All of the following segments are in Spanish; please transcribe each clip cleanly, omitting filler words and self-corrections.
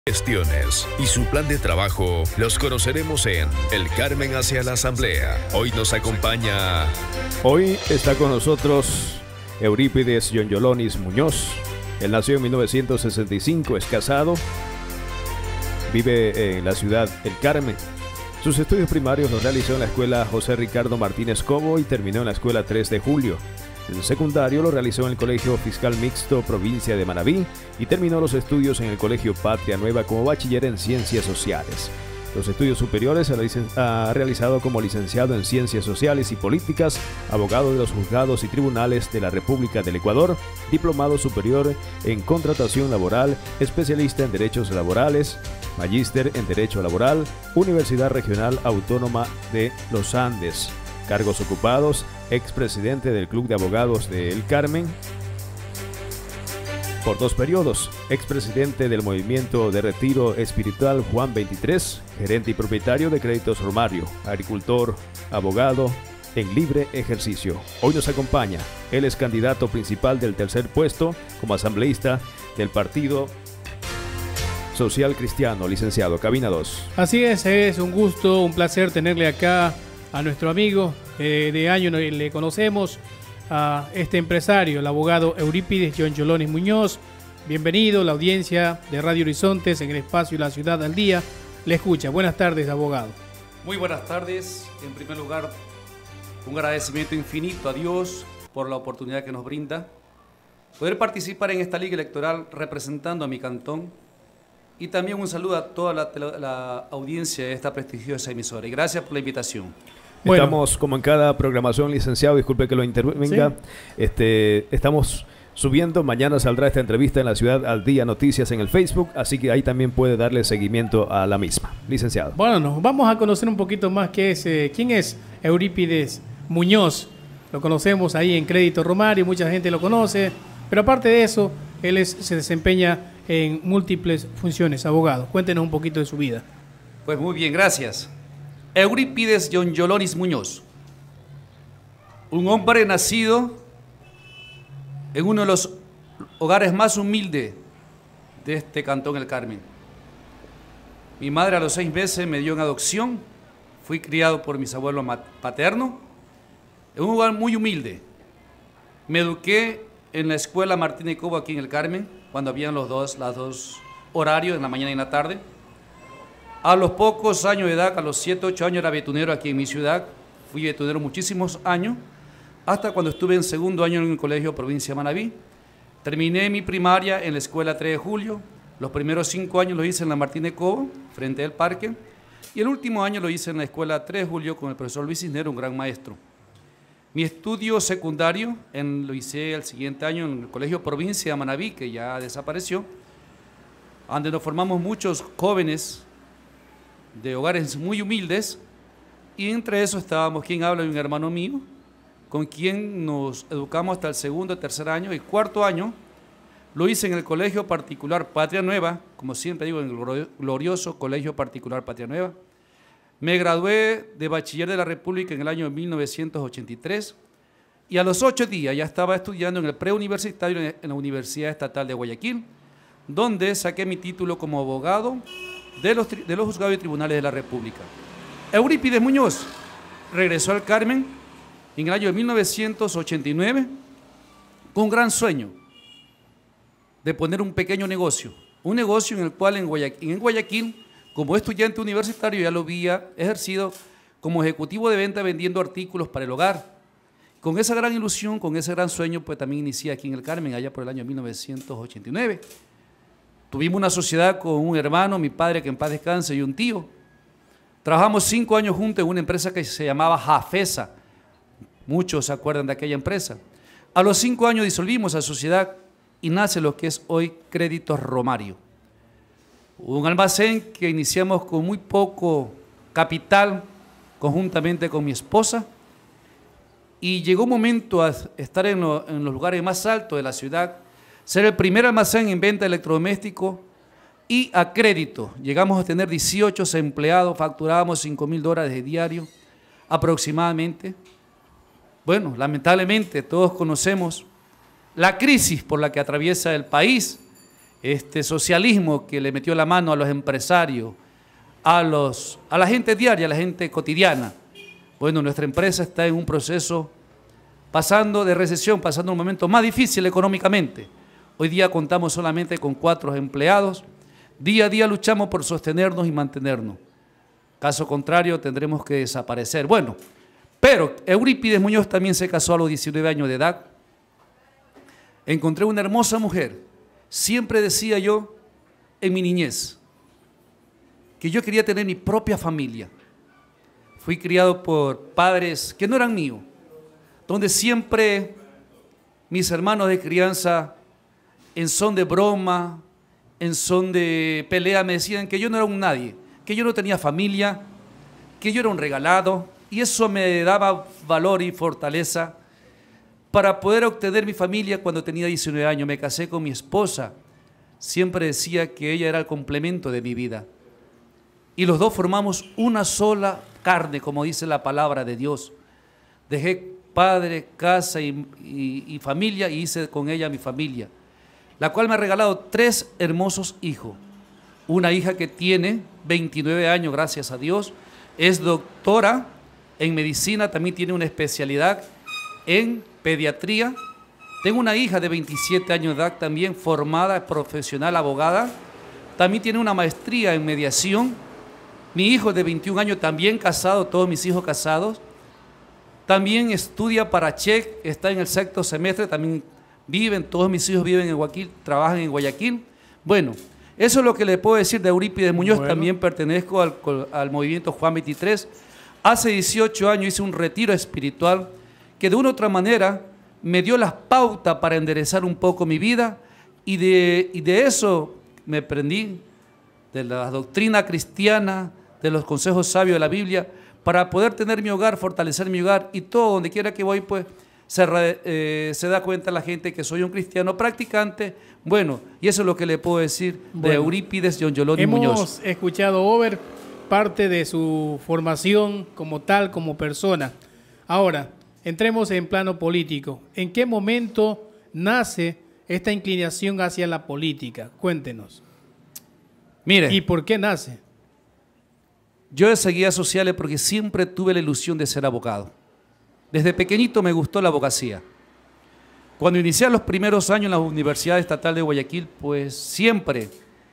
Gestiones y su plan de trabajo los conoceremos en El Carmen hacia la Asamblea. Hoy nos acompaña... Hoy está con nosotros Eurípides Yonyolonis Muñoz. Él nació en 1965, es casado, vive en la ciudad El Carmen. Sus estudios primarios los realizó en la escuela José Ricardo Martínez Cobo y terminó en la escuela 3 de Julio. El secundario lo realizó en el Colegio Fiscal Mixto, provincia de Manabí, y terminó los estudios en el Colegio Patria Nueva como bachiller en Ciencias Sociales. Los estudios superiores ha realizado como licenciado en Ciencias Sociales y Políticas, abogado de los juzgados y tribunales de la República del Ecuador, diplomado superior en Contratación Laboral, especialista en Derechos Laborales, magíster en Derecho Laboral, Universidad Regional Autónoma de los Andes. Cargos ocupados: expresidente del Club de Abogados de El Carmen por 2 periodos, expresidente del Movimiento de Retiro Espiritual Juan 23, gerente y propietario de Créditos Romario, agricultor, abogado en libre ejercicio. Hoy nos acompaña, él es candidato principal del tercer puesto como asambleísta del Partido Social Cristiano, licenciado, cabina 2. Así es un gusto, un placer tenerle acá a nuestro amigo, de años le conocemos, a este empresario, el abogado Eurípides Yonyolonis Muñoz. Bienvenido, la audiencia de Radio Horizontes en el espacio La Ciudad al Día le escucha. Buenas tardes, abogado. Muy buenas tardes. En primer lugar, un agradecimiento infinito a Dios por la oportunidad que nos brinda poder participar en esta liga electoral representando a mi cantón, y también un saludo a toda la audiencia de esta prestigiosa emisora, y gracias por la invitación. Bueno, estamos como en cada programación, licenciado, disculpe que lo intervenga, ¿sí? Estamos subiendo, mañana saldrá esta entrevista en La Ciudad al Día Noticias en el Facebook, así que ahí también puede darle seguimiento a la misma, licenciado. Bueno, nos vamos a conocer un poquito más quién es Eurípides Muñoz. Lo conocemos ahí en Crédito Romario, mucha gente lo conoce, pero aparte de eso, él se desempeña en múltiples funciones. Abogado, cuéntenos un poquito de su vida. Pues muy bien, gracias. Eurípides Yonyolonis Muñoz, un hombre nacido en uno de los hogares más humildes de este cantón El Carmen. Mi madre a los 6 meses me dio en adopción, fui criado por mis abuelos paternos, en un hogar muy humilde. Me eduqué en la escuela Martínez Cobo aquí en El Carmen, cuando habían los dos horarios, en la mañana y en la tarde. A los pocos años de edad, a los 7, 8 años, era betunero aquí en mi ciudad. Fui betunero muchísimos años, hasta cuando estuve en segundo año en el colegio provincia de Manabí. Terminé mi primaria en la escuela 3 de Julio. Los primeros 5 años lo hice en la Martínez Cobo, frente al parque. Y el último año lo hice en la escuela 3 de Julio con el profesor Luis Cisnero, un gran maestro. Mi estudio secundario lo hice el siguiente año en el colegio provincia de Manabí, que ya desapareció, donde nos formamos muchos jóvenes de hogares muy humildes, y entre esos estábamos, quien habla, un hermano mío, con quien nos educamos hasta el segundo, tercer año, y cuarto año lo hice en el Colegio Particular Patria Nueva, como siempre digo, en el glorioso Colegio Particular Patria Nueva. Me gradué de bachiller de la República en el año 1983, y a los 8 días ya estaba estudiando en el preuniversitario en la Universidad Estatal de Guayaquil, donde saqué mi título como abogado de los juzgados y tribunales de la República. Eurípides Muñoz regresó al Carmen en el año de 1989 con un gran sueño de poner un pequeño negocio, un negocio en el cual en Guayaquil, como estudiante universitario, ya lo había ejercido como ejecutivo de venta vendiendo artículos para el hogar. Con esa gran ilusión, con ese gran sueño, pues también inicié aquí en el Carmen, allá por el año 1989. Tuvimos una sociedad con un hermano, mi padre que en paz descanse, y un tío. Trabajamos 5 años juntos en una empresa que se llamaba Jafesa. Muchos se acuerdan de aquella empresa. A los 5 años disolvimos la sociedad y nace lo que es hoy Créditos Romario. Un almacén que iniciamos con muy poco capital, conjuntamente con mi esposa, y llegó un momento a estar en los lugares más altos de la ciudad, ser el primer almacén en venta de electrodomésticos y a crédito. Llegamos a tener 18 empleados, facturábamos $5.000 de diario aproximadamente. Bueno, lamentablemente todos conocemos la crisis por la que atraviesa el país este socialismo que le metió la mano a los empresarios, a la gente diaria, a la gente cotidiana. Bueno, nuestra empresa está en un proceso pasando de recesión, pasando un momento más difícil económicamente. Hoy día contamos solamente con 4 empleados. Día a día luchamos por sostenernos y mantenernos. Caso contrario, tendremos que desaparecer. Bueno, pero Eurípides Muñoz también se casó a los 19 años de edad. Encontré una hermosa mujer. Siempre decía yo en mi niñez que yo quería tener mi propia familia. Fui criado por padres que no eran míos, donde siempre mis hermanos de crianza, en son de broma, en son de pelea, me decían que yo no era un nadie, que yo no tenía familia, que yo era un regalado, y eso me daba valor y fortaleza para poder obtener mi familia. Cuando tenía 19 años me casé con mi esposa. Siempre decía que ella era el complemento de mi vida. Y los dos formamos una sola carne, como dice la palabra de Dios. Dejé padre, casa y familia, y hice con ella mi familia, la cual me ha regalado 3 hermosos hijos. Una hija que tiene 29 años, gracias a Dios, es doctora en medicina, también tiene una especialidad en pediatría. Tengo una hija de 27 años de edad, también formada, profesional, abogada. También tiene una maestría en mediación. Mi hijo de 21 años, también casado, todos mis hijos casados. También estudia para CHEC, está en el 6º semestre, también todos mis hijos viven en Guayaquil, trabajan en Guayaquil. Bueno, eso es lo que le puedo decir de Eurípides Muñoz. Bueno. También pertenezco al movimiento Juan 23. Hace 18 años hice un retiro espiritual que de una u otra manera me dio las pautas para enderezar un poco mi vida, y de eso me aprendí de la doctrina cristiana, de los consejos sabios de la Biblia, para poder tener mi hogar, fortalecer mi hogar, y todo donde quiera que voy, pues se da cuenta la gente que soy un cristiano practicante. Bueno, y eso es lo que le puedo decir de Eurípides John Yolonis Muñoz. Hemos escuchado, Over, parte de su formación como tal, como persona. Ahora, entremos en plano político. ¿En qué momento nace esta inclinación hacia la política? Cuéntenos. Mire, ¿y por qué nace? Yo seguía sociales porque siempre tuve la ilusión de ser abogado. Desde pequeñito me gustó la abogacía. Cuando inicié los primeros años en la Universidad Estatal de Guayaquil, pues siempre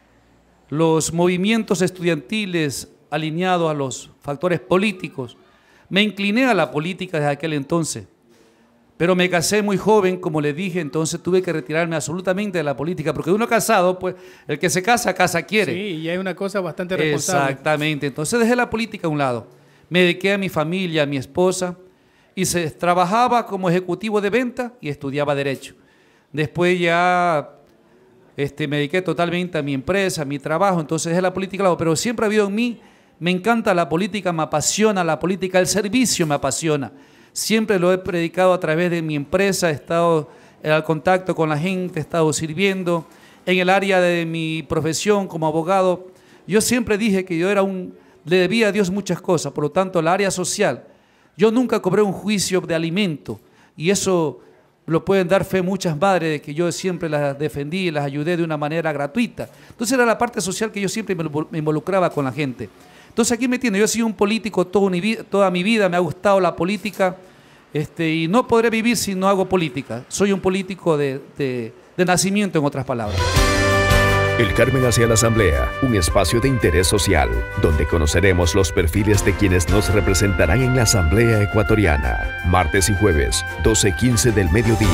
los movimientos estudiantiles alineados a los factores políticos, me incliné a la política desde aquel entonces. Pero me casé muy joven, como le dije, entonces tuve que retirarme absolutamente de la política, porque uno casado, pues el que se casa, casa quiere. Sí, y hay una cosa bastante responsable. Exactamente, entonces dejé la política a un lado. Me dediqué a mi familia, a mi esposa, y trabajaba como ejecutivo de venta y estudiaba Derecho. Después ya me dediqué totalmente a mi empresa, a mi trabajo, entonces dejé la política a un lado, pero siempre ha habido en mí, me encanta la política, me apasiona la política, el servicio me apasiona. Siempre lo he predicado a través de mi empresa, he estado al contacto con la gente, he estado sirviendo. En el área de mi profesión como abogado, yo siempre dije que yo le debía a Dios muchas cosas, por lo tanto, el área social. Yo nunca cobré un juicio de alimento, y eso lo pueden dar fe muchas madres, de que yo siempre las defendí y las ayudé de una manera gratuita. Entonces era la parte social que yo siempre me involucraba con la gente. Entonces aquí me entiendo, yo he sido un político toda mi vida, me ha gustado la política, y no podré vivir si no hago política. Soy un político de nacimiento, en otras palabras. El Carmen hacia la Asamblea, un espacio de interés social, donde conoceremos los perfiles de quienes nos representarán en la Asamblea Ecuatoriana. Martes y jueves, 12:15 del mediodía.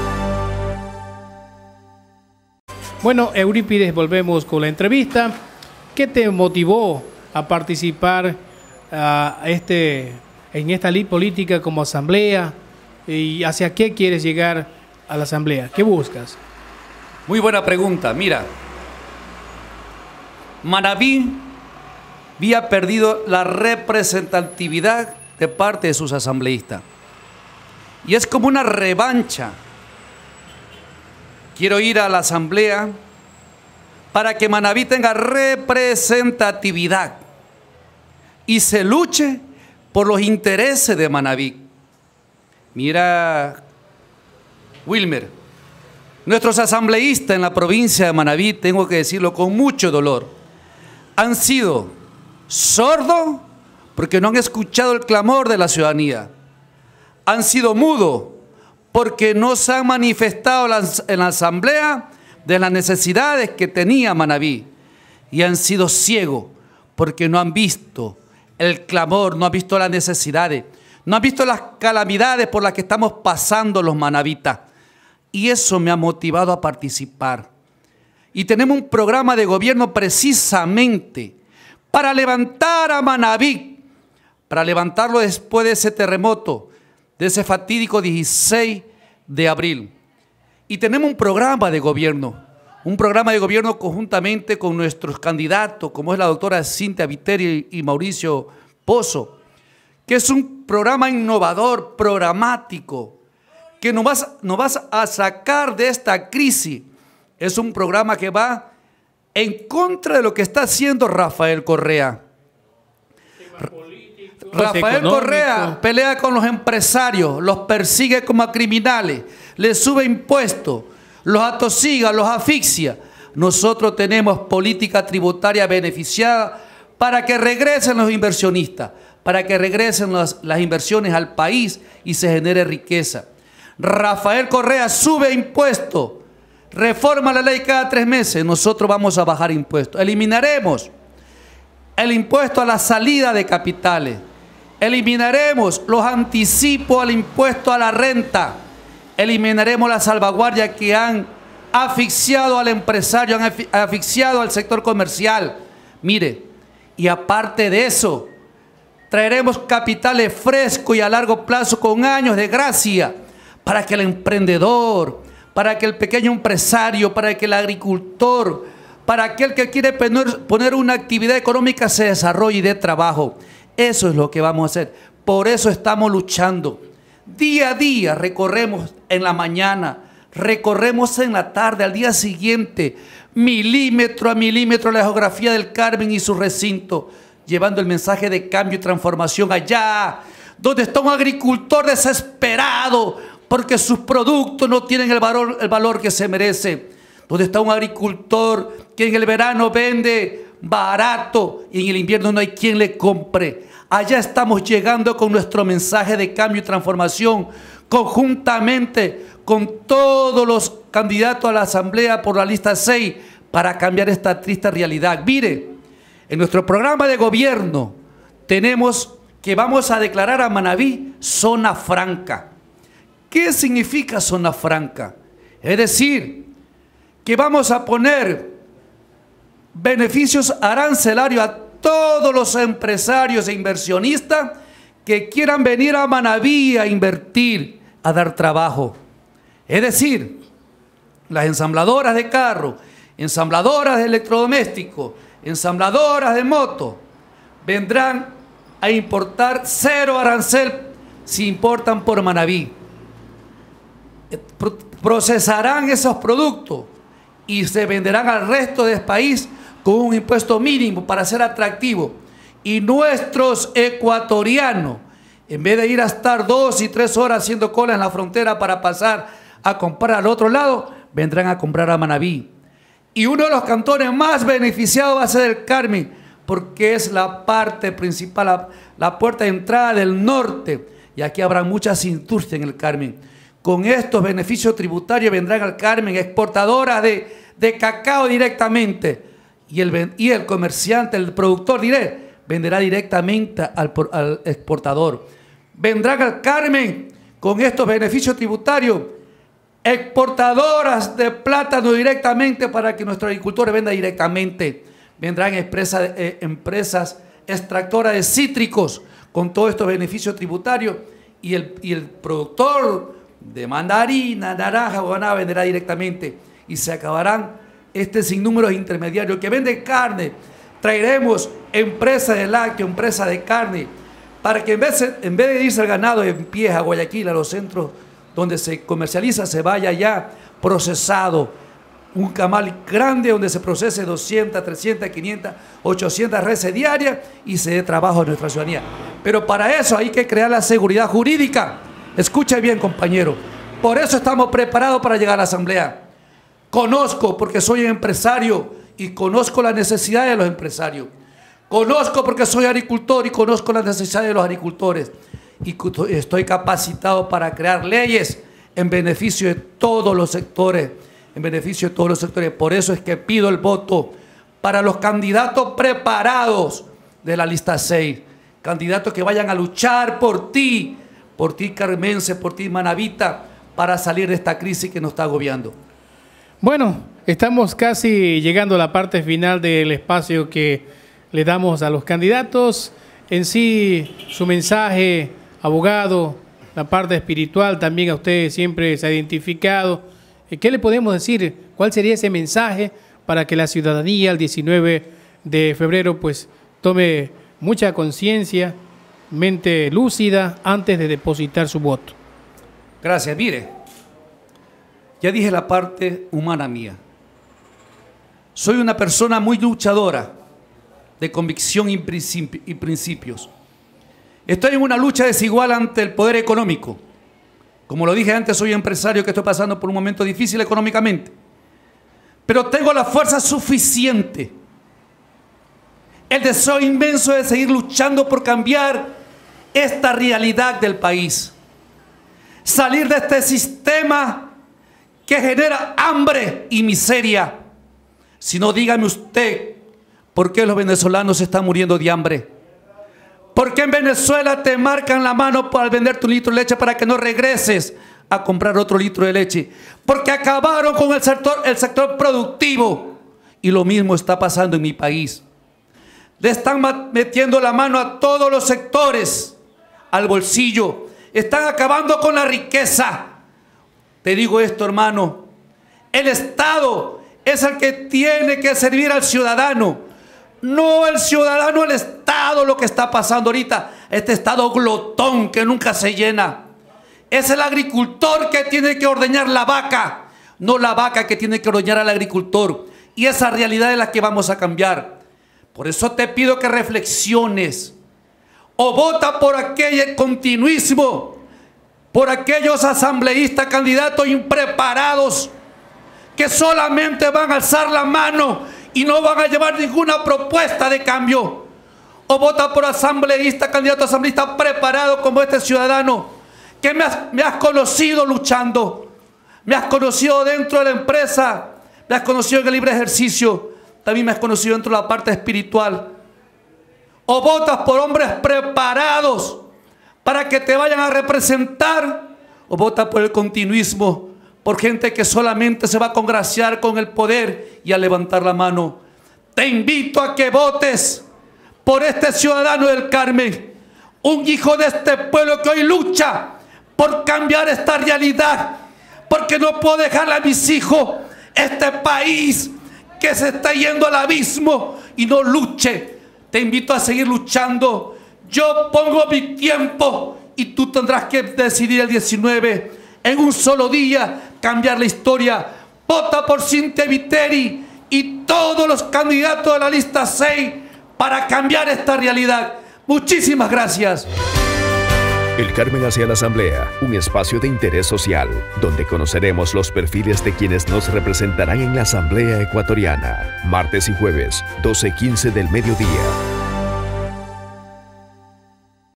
Bueno, Eurípides, volvemos con la entrevista. ¿Qué te motivó a participar en esta ley política como asamblea? ¿Y hacia qué quieres llegar a la asamblea? ¿Qué buscas? Muy buena pregunta. Mira, Manabí había perdido la representatividad de parte de sus asambleístas. Y es como una revancha. Quiero ir a la asamblea para que Manabí tenga representatividad y se luche por los intereses de Manabí. Mira, Wilmer, Nuestros asambleístas en la provincia de Manabí, tengo que decirlo con mucho dolor, han sido sordos porque no han escuchado el clamor de la ciudadanía. Han sido mudos porque no se han manifestado en la asamblea de las necesidades que tenía Manabí. Y han sido ciegos porque no han visto el clamor, no han visto las necesidades, no han visto las calamidades por las que estamos pasando los manavitas. Y eso me ha motivado a participar. Y tenemos un programa de gobierno precisamente para levantar a Manabí, para levantarlo después de ese terremoto, de ese fatídico 16 de abril. Y tenemos un programa de gobierno conjuntamente con nuestros candidatos, como es la doctora Cintia Viteri y Mauricio Pozo, que es un programa innovador, programático, que nos vas a sacar de esta crisis. Es un programa que va en contra de lo que está haciendo Rafael Correa. Rafael Correa pelea con los empresarios, los persigue como a criminales, les sube impuestos, los atosiga, los asfixia. Nosotros tenemos política tributaria beneficiada para que regresen los inversionistas, para que regresen las inversiones al país y se genere riqueza. Rafael Correa sube impuestos, reforma la ley cada 3 meses, nosotros vamos a bajar impuestos. Eliminaremos el impuesto a la salida de capitales, eliminaremos los anticipos al impuesto a la renta, eliminaremos la salvaguardia que han asfixiado al empresario, han asfixiado al sector comercial. Mire, y aparte de eso, traeremos capitales frescos y a largo plazo con años de gracia para que el emprendedor, para que el pequeño empresario, para que el agricultor, para aquel que quiere poner una actividad económica se desarrolle y dé trabajo. Eso es lo que vamos a hacer. Por eso estamos luchando. Día a día recorremos en la mañana, recorremos en la tarde, al día siguiente, milímetro a milímetro la geografía del Carmen y su recinto, llevando el mensaje de cambio y transformación allá, donde está un agricultor desesperado porque sus productos no tienen el valor que se merece, donde está un agricultor que en el verano vende barato y en el invierno no hay quien le compre. Allá estamos llegando con nuestro mensaje de cambio y transformación, conjuntamente con todos los candidatos a la asamblea por la lista 6, para cambiar esta triste realidad. Mire, en nuestro programa de gobierno tenemos que vamos a declarar a Manabí zona franca. ¿Qué significa zona franca? Es decir, que vamos a poner beneficios arancelarios a todos los empresarios e inversionistas que quieran venir a Manabí a invertir, a dar trabajo. Es decir, las ensambladoras de carro, ensambladoras de electrodomésticos, ensambladoras de moto, vendrán a importar 0 arancel si importan por Manabí. Procesarán esos productos y se venderán al resto del país con un impuesto mínimo para ser atractivo. Y nuestros ecuatorianos, en vez de ir a estar 2 y 3 horas haciendo cola en la frontera para pasar a comprar al otro lado, vendrán a comprar a Manabí. Y uno de los cantones más beneficiados va a ser el Carmen, porque es la parte principal, la puerta de entrada del norte. Y aquí habrá muchas industrias en el Carmen. Con estos beneficios tributarios vendrán al Carmen exportadoras de cacao directamente. Y el comerciante, el productor, venderá directamente al exportador. Vendrán al Carmen con estos beneficios tributarios exportadoras de plátano directamente para que nuestros agricultores vendan directamente. Vendrán empresas extractoras de cítricos con todos estos beneficios tributarios y el productor de mandarina, naranja o banana venderá directamente y se acabarán sinnúmeros intermediarios que venden carne. Traeremos empresas de lácteo, empresas de carne, para que en vez de irse al ganado en pie a Guayaquil, a los centros donde se comercializa, se vaya ya procesado. Un camal grande donde se procese 200, 300, 500, 800 reses diarias y se dé trabajo a nuestra ciudadanía. Pero para eso hay que crear la seguridad jurídica. Escuche bien, compañero. Por eso estamos preparados para llegar a la asamblea. Conozco porque soy empresario y conozco las necesidades de los empresarios. Conozco porque soy agricultor y conozco las necesidades de los agricultores. Y estoy capacitado para crear leyes en beneficio de todos los sectores. Por eso es que pido el voto para los candidatos preparados de la lista 6. Candidatos que vayan a luchar por ti carmense, por ti manabita, para salir de esta crisis que nos está agobiando. Bueno, estamos casi llegando a la parte final del espacio que le damos a los candidatos. En sí, su mensaje, abogado, la parte espiritual también a usted siempre se ha identificado. ¿Qué le podemos decir? ¿Cuál sería ese mensaje para que la ciudadanía el 19 de febrero pues tome mucha conciencia, mente lúcida antes de depositar su voto? Gracias. Mire, ya dije la parte humana mía. Soy una persona muy luchadora, de convicción y principios. Estoy en una lucha desigual ante el poder económico. Como lo dije antes, soy empresario que estoy pasando por un momento difícil económicamente. Pero tengo la fuerza suficiente, el deseo inmenso de seguir luchando por cambiar esta realidad del país. Salir de este sistema que genera hambre y miseria. Si no, dígame usted, ¿por qué los venezolanos se están muriendo de hambre? ¿Por qué en Venezuela te marcan la mano para vender tu litro de leche para que no regreses a comprar otro litro de leche? Porque acabaron con el sector productivo. Y lo mismo está pasando en mi país. Le están metiendo la mano a todos los sectores, al bolsillo. Están acabando con la riqueza. Te digo esto, hermano. El Estado es el que tiene que servir al ciudadano. No el ciudadano al Estado, lo que está pasando ahorita. Este Estado glotón que nunca se llena. Es el agricultor que tiene que ordeñar la vaca, no la vaca que tiene que ordeñar al agricultor. Y esa realidad es la que vamos a cambiar. Por eso te pido que reflexiones. O vota por aquel continuismo, por aquellos asambleístas, candidatos impreparados, que solamente van a alzar la mano y no van a llevar ninguna propuesta de cambio. O vota por asambleísta, candidato asambleísta preparado como este ciudadano, que me has conocido luchando, me has conocido dentro de la empresa, me has conocido en el libre ejercicio, también me has conocido dentro de la parte espiritual. O votas por hombres preparados para que te vayan a representar, o votas por el continuismo, por gente que solamente se va a congraciar con el poder y a levantar la mano. Te invito a que votes por este ciudadano del Carmen, un hijo de este pueblo que hoy lucha por cambiar esta realidad, porque no puedo dejarle a mis hijos este país que se está yendo al abismo y no luche. Te invito a seguir luchando. Yo pongo mi tiempo y tú tendrás que decidir el 19 en un solo día cambiar la historia. Vota por Cintia Viteri y todos los candidatos de la lista 6 para cambiar esta realidad. Muchísimas gracias. El Carmen hacia la Asamblea, un espacio de interés social, donde conoceremos los perfiles de quienes nos representarán en la Asamblea Ecuatoriana. Martes y jueves, 12:15 del mediodía.